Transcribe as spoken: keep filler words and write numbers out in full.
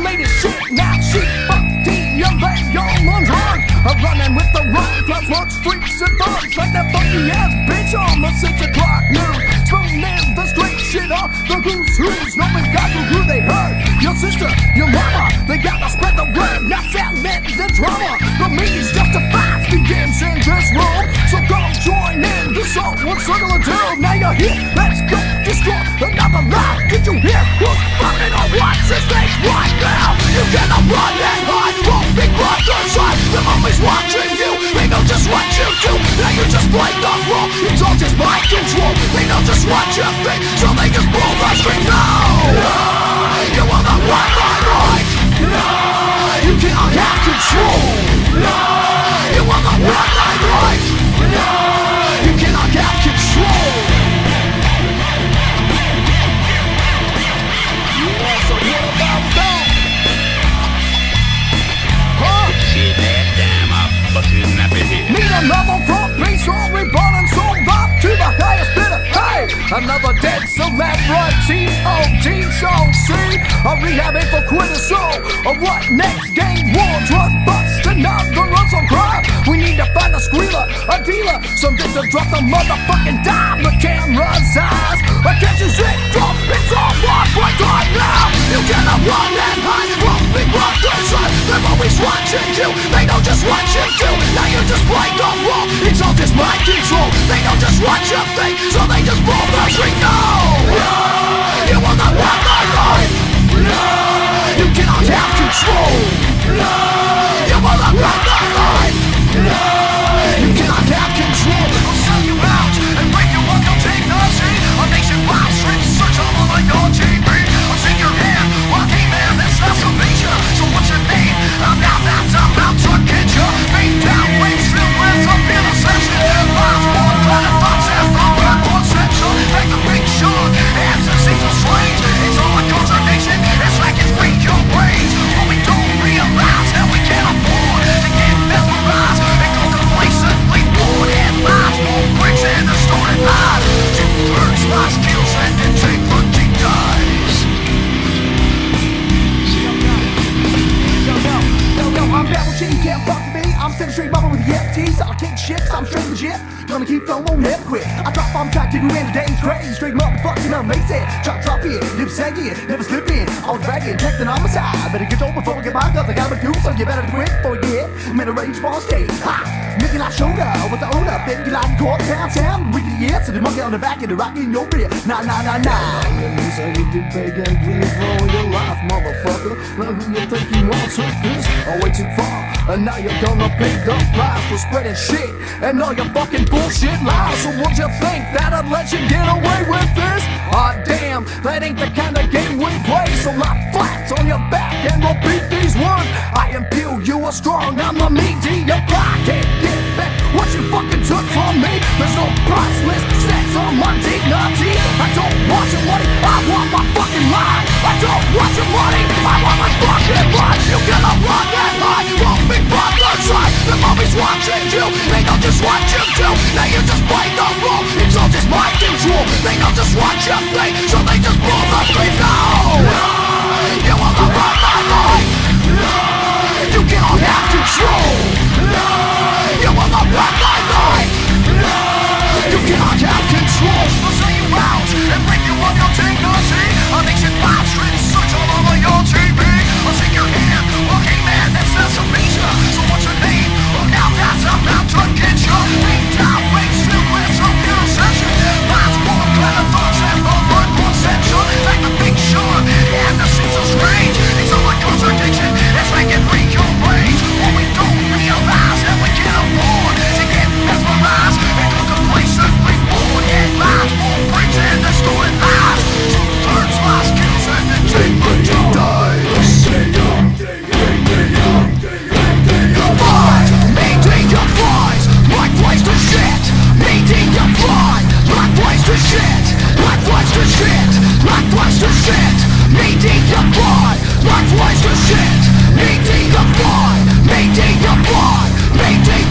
latest shit. Now she fucking and they all on drugs. I'm running with the wrong club, slugs, freaks and thugs. Like that funky ass bitch on the six o'clock news. Spooning the straight shit up, the who's who's. Nobody got to who they heard. Your sister, your mama, they gotta spread the word. Not selling the drama. The means justifies the games in this room. So come join in the song, one circle of doom. Now you're here, let's go destroy another life. Did you hear who's fucking on what's his name right now? You cannot run and hide from big brother side. The mommy's watching you, they know just what you do. Now you just play the role, it's all just mind control. They know just what you think, so they just pull the string. No, no, you will not run my right. No, you cannot have control. No, you will not run my right. No, you cannot have control. Yeah, so what about that? Huh? Shit that damn up, but it's not here. Need another front piece or reborn and sold up to the highest bidder. Hey, another dead celebrity. O D song C. A rehabbing for quitter soul. Or what next? Gang war, drug bust, another runs on crime. We need to find a squealer, a dealer, something to drop the motherfucking dime. The camera's eyes, I can't use it, drop it's all one right on now. You cannot run and hide from big brother's side. They're always watching you, they know just what you do. Now you just play the role, it's all just mind control. They know just what you think, so they just pull the string. No, no, you will not run my life. No, you cannot have control. No, you will not run my life. No, you cannot have control. I'll sell you out and break you up, you'll take the seat. A nationwide strip search all over your T V. I'll take your hand, well hey man, that's not Salvation. So what's your name? I'm out, that's I'm out to get you. Fade down, wave, still with up in a session. Lines, one, planet, thoughts, and from back one section. Like the big shot, hands and seems so strange. It's all a contradiction, it's like it's weak your brains. But we don't realize that we can't afford to get mesmerized and go complacently bored and lies. More bricks and distorted lies. Two thirds lies, kills and integrity dies. Yo, yo, yo, yo, I'm down with you, you can't fuck with me. I'm standing straight bubble with the F Ts. I'll kick shit, I'm straight legit. Gonna keep flowing, won't never quit. I drop bomb track to you in today's crazy. Straight motherfucking amazing. Drop, drop in, never sagging, never slipping. All dragging, texting on my side. Better get over before we get by, cause I gotta do, so you better quit before you get. I'm in a range for stage. Ha! Making out shoulder with the owner. Baby, like court town town. With the ear, so the monkey on the back and the rock in your rear. Nah, nah, nah, nah. So you can beg and plead for your life, motherfucker. Now who you think you want took this? Oh, way too far. And now you're gonna pay the price for spreading shit and all your fucking bullshit lies. So would you think that I'd let you get away with this? Aw, damn, that ain't the kind of game we play. So lie flat on your back and repeat these words. I impel you are strong, I'm a media I can't get back what you fucking took from me. There's no priceless sex on my dignity. I don't want your money, I want my fucking life. I don't want your money, I want my fucking life. You cannot run that line from big brother's side. The mommy's watching you, they know just what you do. Now you just play the role, it's all just mind control. They know just what you think, so they just pull the string. No, no, you will not run my life. No, you cannot have control. No, you will not run my life. No, you cannot have control. I'll sell you out and break you up your dignity. A nationwide strip search all over your T V. I'll take your hand, well hey man, that's not Salvation. So what's your name? Well now that's I'm out to get you. Beat down, wait, still with some interception. Lines, one, planet, thoughts, and the one conception. Like the big shot, and the seems so strange. It's all a contradiction, it's like it break your brains. What we don't realize that we can't afford to get mesmerized and go complacently bored and lies. More bricks and distorted lies. Two thirds lies, kills and integrity dies. Flies, meeting your flies, my place to shit. Meeting your fly, my place to shit. My place to shit, my place to shit. Meeting your fly, my place to shit. Meeting your fly, meeting your fly, meeting